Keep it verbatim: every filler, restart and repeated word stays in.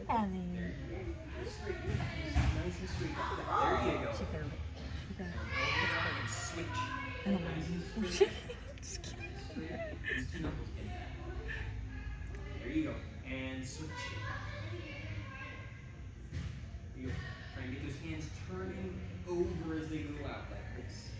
Ellie. Straight. Nice and straight. There you go. She found it. She got it. And switch. I don't Nice and know. straight. Just kidding. These two knuckles in back. There you go. And switch. There you go. Try and get those hands turning over as they go out like this.